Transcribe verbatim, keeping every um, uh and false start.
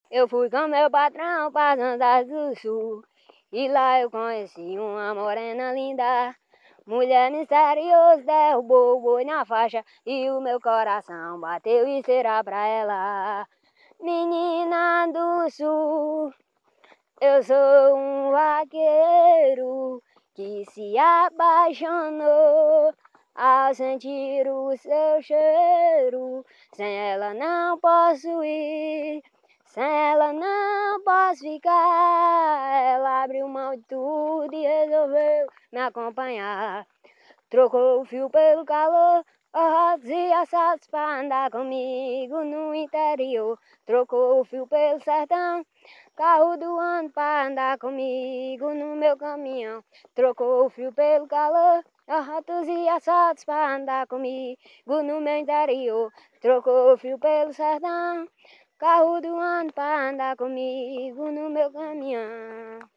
Eu fui com meu patrão para as Andas do Sul e lá eu conheci uma morena linda. Mulher misteriosa derrubou o boi na faixa e o meu coração bateu e será pra ela. Menina do Sul, eu sou um vaqueiro que se apaixonou ao sentir o seu cheiro. Sem ela não posso ir, sem ela não posso ficar. Ela abriu mão de tudo e resolveu me acompanhar. Trocou o fio pelo calor, arrotos e assaltos pra andar comigo no interior. Trocou o fio pelo sertão, carro do ano pra andar comigo no meu caminhão. Trocou o fio pelo calor, arrotos e assaltos pra andar comigo no meu interior. Trocou o fio pelo sertão, carro do ano pra andar comigo no meu caminhão.